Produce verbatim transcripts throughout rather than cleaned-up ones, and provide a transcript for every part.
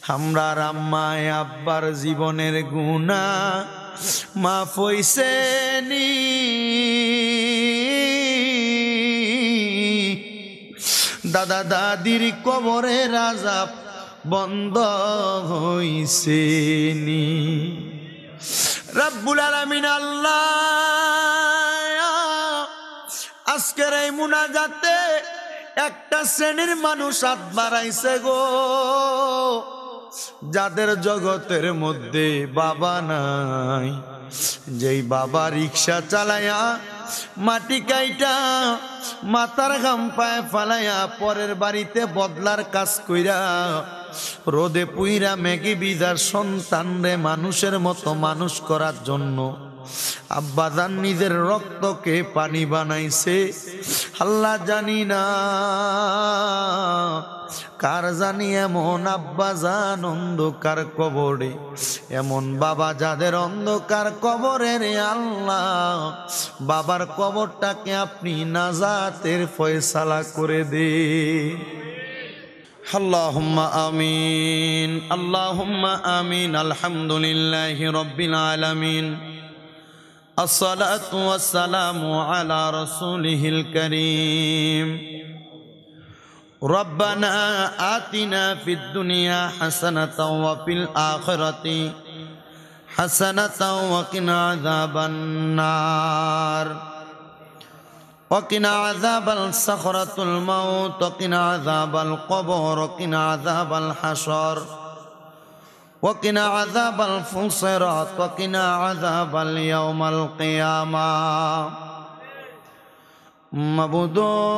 আমরার আম্মায় আব্বার জীবনের গুনাহ মাফ হইছে নি, দাদা দাদির কবরের আযাব বন্ধ হইছে নি। রব্বুল আলামিন আল্লাহ আজকের এই মুনাজাতে একটা শ্রেণীর মানুষ হাত বাড়াইছে গো, যাদের জগতের মধ্যে বাবা নাই, যেই বাবা রিক্সা চালায়া মাটি কাইটা মাথার ঘাম পায়ে ফালাইয়া পরের বাড়িতে বদলার কাজ কইরা রোদে পুইরা মেঘে বিজার সন্তানরে মানুষের মতো মানুষ করার জন্য আব্বাজান নিজের রক্তকে পানি বানাইছে। আল্লাহ জানি না কার জানি এমন আব্বাজান অন্ধকার কবরে, এমন বাবা যাদের অন্ধকার কবরে রে আল্লাহ, বাবার কবরটাকে আপনি নাজাতের ফয়সালা করে দে। আল্লাহুম্মা আমিন, আল্লাহুম্মা আমিন। আলহামদুলিল্লাহি রাব্বিল আলামিন, আসসালাতু ওয়াসসালামু আলা রাসূলিহিল কারীম। রব্বানা আতিনা ফিদ দুনিয়া হাসানাতাও ওয়া ফিল আখিরাতি হাসানাতাও ওয়া কিনা আযাবান নার ওয়া কিনা আযাবাল সাখরাতুল মাউত ওয়া কিনা আযাবাল কবর ওয়া কিনা আযাবাল হাসর ওয়া কিনা আযাবাল ফুসরাত ওয়া কিনা আযাবাল ইয়াউমাল কিয়ামাহ। মাবুদ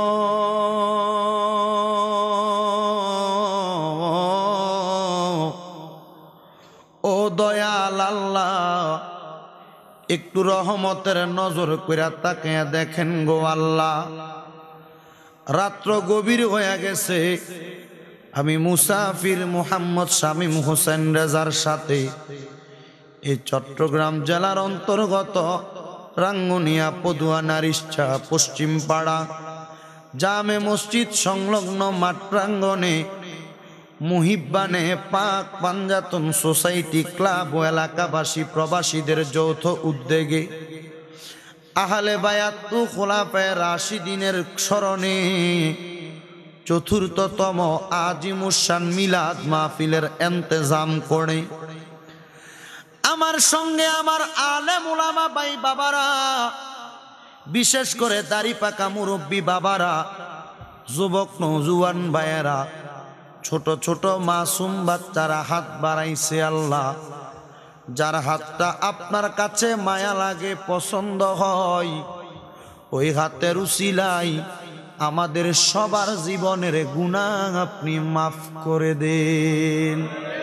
ও দয়াল আল্লাহ, একটু রহমতের নজর কইরা তাকিয়ে দেখেন গো আল্লাহ। রাত্র গভীর হয়ে গেছে, আমি মুসাফির মুহাম্মদ শামীম হোসেন রেজার সাথে এই চট্টগ্রাম জেলার অন্তর্গত রাঙ্গুনিয়া পদুয়া নারিশা পশ্চিম পাড়া জামে মসজিদ সংলগ্ন মাঠ প্রাঙ্গণে মুহিব্বানে পাক পাঞ্জাতন সোসাইটি ক্লাব ও এলাকাবাসী প্রবাসীদের যৌথ উদ্যোগে আহলে বায়াত ও খোলাফায়ে রাশিদিনের স্মরণে চতুর্থতম আজিমুশান মিলাদ মাহফিলের ইন্তেজাম করে আমার সঙ্গে আমার আলেম উলামা ভাই বাবারা, বিশেষ করে দাড়ি পাকা মুরব্বী বাবারা, যুবক নওজোয়ান ভাইয়েরা, ছোট ছোট মাসুম বাচ্চারা হাত বাড়াইছে। আল্লাহ, যার হাতটা আপনার কাছে মায়া লাগে, পছন্দ হয়, ওই হাতের উসিলাই আমাদের সবার জীবনের গুনাহ আপনি মাফ করে দেন।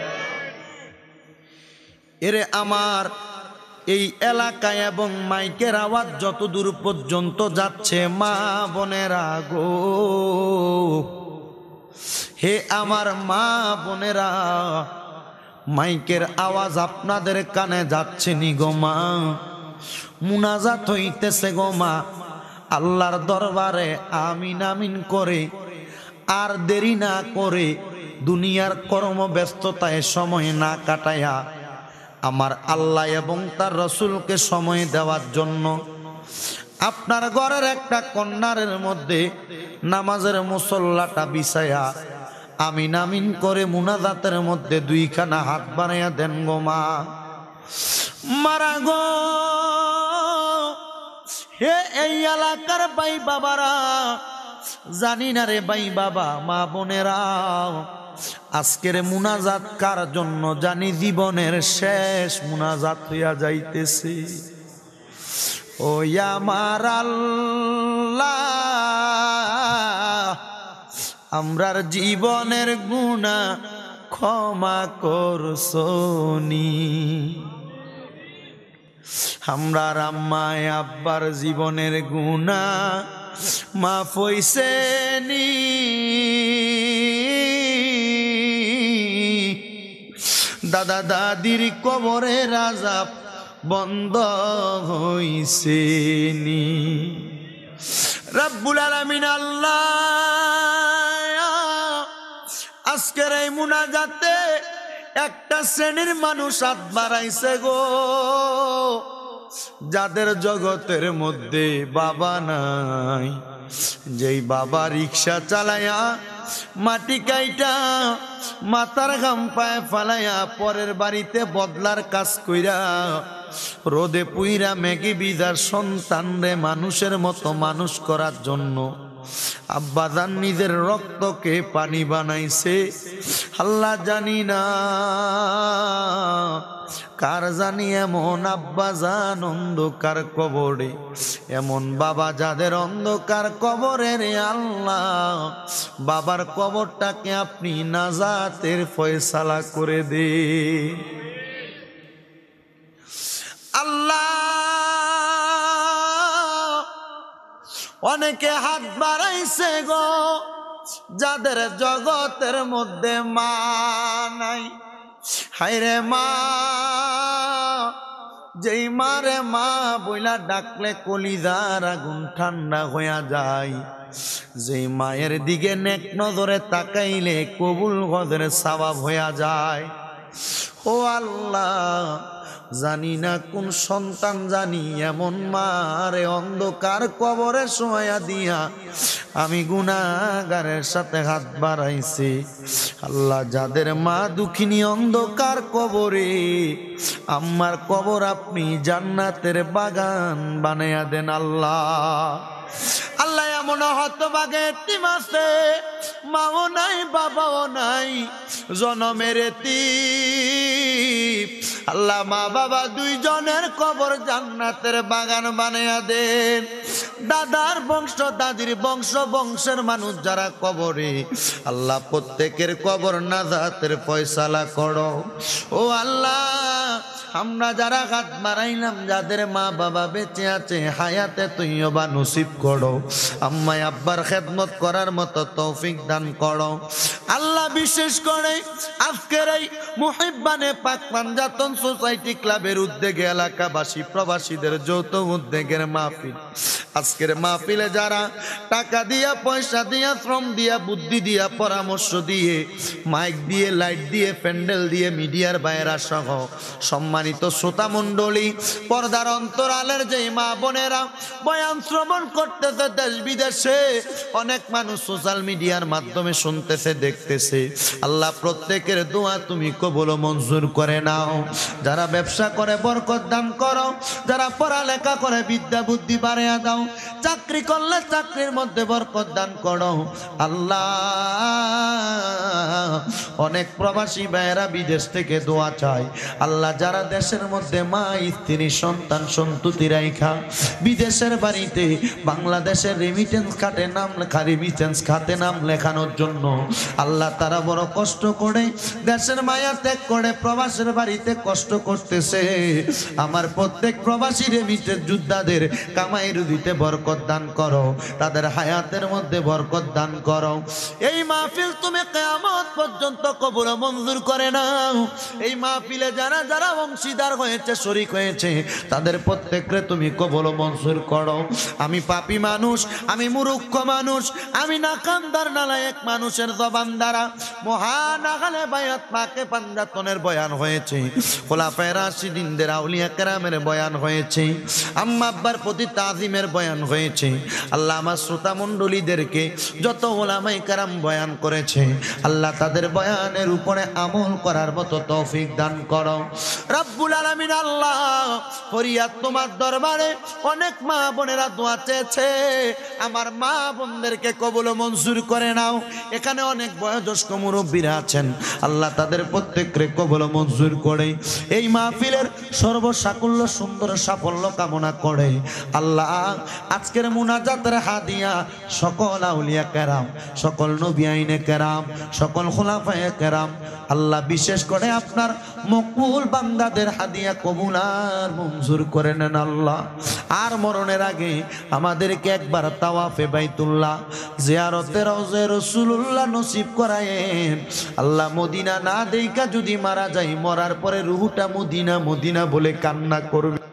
এরে আমার এই এলাকায় এবং মাইকের আওয়াজ যত দূর পর্যন্ত যাচ্ছে, মা বোনেরা গো, হে আমার মা বোনেরা, মাইকের আওয়াজ আপনাদের কানে যাচ্ছে নি গো মা, মুনাজাত হইতেছে গো মা, আল্লাহর দরবারে আমিন আমিন করে আর দেরি না করে দুনিয়ার কর্মব্যস্ততায় সময় না কাটায়া আমার আল্লাহ এবং তার রসুলকে সময় দেওয়ার জন্য আপনার ঘরের একটা কর্নারের মধ্যে নামাজের মুসল্লাটা বিছায়া আমিন আমিন করে মুনাজাতের মধ্যে দুইখানা হাত বাড়াইয়া দেন গো মা। মারা গো, হে এই এলাকার ভাই বাবারা, জানি না রে ভাই বাবা মা বোনেরা, আজকের মুনাজাত কার জন্য জানি জীবনের শেষ মুনাজাত হইয়া যাইতেছে। ও আমার আল্লাহ, আমরার জীবনের গুনাহ ক্ষমা করছনি, আমরার আম্মায় আব্বার জীবনের গুনাহ মাফ হইছে নি, দাদা দাদির কবরের আযাব বন্ধ হইছে নি। রব্বুল আলামিন আল্লাহ আজকের এই মুনাজাতে একটা শ্রেণীর মানুষ হাত বাড়াইছে গো, যাদের জগতের মধ্যে বাবা নাই। যেই বাবা রিক্সা চালায়া মাটি কাইটা মাথার ঘাম পায়ে ফালাইয়া পরের বাড়িতে বদলার কাজ কইরা রোদে পুইরা মেঘে বিদার সন্তান রে মানুষের মতো মানুষ করার জন্য আব্বাজান নিজের রক্তকে পানি বানাইছে। আল্লাহ জানি না কার জানি এমন আব্বাজান অন্ধকার কবরে, এমন বাবা যাদের অন্ধকার কবরে রে আল্লাহ, বাবার কবরটাকে আপনি নাজাতের ফয়সালা করে দে আল্লাহ। অনেকে হাত বাড়াইছে গো, যাদের জগতের মধ্যে মা নাই। হায়রে মা, যেই মারে মা বইলা ডাকলে কলিজার আগুন ঠান্ডা হইয়া যায়, যেই মায়ের দিকে নেক নজরে তাকাইলে কবুল গদের সওয়াব হইয়া যায়। ও আল্লাহ, জানি না কোন সন্তান জানি এমন মারে অন্ধকার কবরে শোয়া দিয়া আমি গুনাহগারের সাথে হাত বাড়াইছি। আল্লাহ, যাদের মা দুঃখিনী অন্ধকার কবরে, আম্মার কবর আপনি জান্নাতের বাগান বানাইয়া দেন আল্লাহ। আল্লাহ, এমন হতভাগা এতিম আছে, মাও নাই বাবাও নাই, জনমের এতিম। আল্লাহ, মা বাবা দুইজনের কবর জান্নাতের বাগান বানাইয়া দেন। দাদার বংশ দাদির বংশ বংশের মানুষ যারা কবরে, আল্লাহ প্রত্যেকের কবর নাজাতের ফয়সালা করো। ও আল্লাহ, আমরা যারা হাত মারাইলাম, যাদের মা বাবা বেঁচে আছে হায়াতে তুইও বা নসিব করো। আম্মা আব্বার খেদমত করার মতো তৌফিক দান করো আল্লাহ। বিশেষ করে আজকের এই মুহিব্বানে পাক পাঞ্জাতন সোসাইটি ক্লাবের উদ্যোগে এলাকাবাসী প্রবাসীদের যৌথ উদ্যোগের মাহফিল। আজকের মাহফিলে যারা টাকা দিয়া, পয়সা দিয়া, শ্রম দিয়া, বুদ্ধি দিয়া, পরামর্শ দিয়ে, মাইক দিয়ে, লাইট দিয়ে, প্যান্ডেল দিয়ে, মিডিয়ার বাইরা সহ সম্মানিত শ্রোতা মণ্ডলী, পর্দার অন্তরালের যে মা বোনেরা বয়ান শ্রবণ করতেছে দেশ বিদেশে, অনেক মানুষ সোশ্যাল মিডিয়ার মাধ্যমে শুনতেছে, দেখতেছে। আল্লাহ, প্রত্যেকের দোয়া তুমি কবুল মঞ্জুর করে নাও। যারা ব্যবসা করে বরকত দান করো, যারা পড়ালেখা করে বিদ্যা বুদ্ধি বাড়াইয়া দাও, চাকরি করলে চাকরির মধ্যে বরকত দান করো আল্লাহ। অনেক প্রবাসী ভাইয়েরা বিদেশ থেকে দোয়া চায় আল্লাহ, যারা দেশের মধ্যে মা স্ত্রী সন্তান সন্ততি রাইখা বিদেশের বাড়িতে বাংলাদেশের রেমিটেন্স খাতে নাম লেখা, রেমিটেন্স খাতে নাম লেখানোর জন্য আল্লাহ, তারা বড় কষ্ট করে দেশের মায়া ত্যাগ করে প্রবাসের বাড়িতে কষ্ট করতেছে। আমার প্রত্যেক প্রবাসী রেমিটেন্স যোদ্ধাদের কামাই রুজিতে বরকত দান করো, তাদের হায়াতের মধ্যে বরকত দান করো। এই মাহফিল তুমি কিয়ামত পর্যন্ত কবুল মঞ্জুর করে নাও। এই মাহফিলে যারা যারা অংশীদার হয়েছে, শরীক হয়েছে, তাদের প্রত্যেককে তুমি কবুল মঞ্জুর করো। আমি পাপী মানুষ, আমি মূর্খ মানুষ, আমি নাকামদার নালায়েক মানুষের জবান দ্বারা মহান আহলে বায়াত পাকে পাঞ্জাতনের বয়ান হয়েছে, খোলাফায়ে রাশিদিনদের আউলিয়া কেরামের বয়ান হয়েছে, আম্মা আব্বার প্রতি তাজিমের বয়ান হয়েছে। আল্লাহ, আমার শ্রোতা মণ্ডলীদেরকে যত ওলামায়ে কেরাম বয়ান করেছে আল্লাহ, তাদের বয়ানের উপরে আমল করার মতো তৌফিক দান করো রব্বুল আলামিন। আল্লাহ, ফরিয়াদ তোমার দরবারে, অনেক মা বোনেরা দোয়া চেয়েছে, আমার মা বোনদেরকে কবুল মঞ্জুর করে নাও। এখানে অনেক বয়োজ্যেষ্ঠ মুরব্বীরা আছেন আল্লাহ, তাদের প্রত্যেককে কবুল মঞ্জুর করে এই মাহফিলের সর্বসাকুল্য সুন্দর সাফল্য কামনা করে আল্লাহ। আজকের মুনাজাতের হাদিয়া সকল আউলিয়া কেরাম, সকল নবী আইনে কেরাম, সকল খুলাফায়ে কেরাম আল্লাহ, বিশেষ করে আপনার মকবুল বান্দাদের হাদিয়া কবুল আর মঞ্জুর করে নেন আল্লাহ। আর মরণের আগে আমাদেরকে একবার তাওয়াফে বাইতুল্লাহ, জিয়ারতে রওজা রাসূলুল্লাহ নসিব করায়েন আল্লাহ। মদিনা না দেইখা যদি মারা যাই, মরার পরে রুহুটা মদিনা মদিনা বলে কান্না করবে।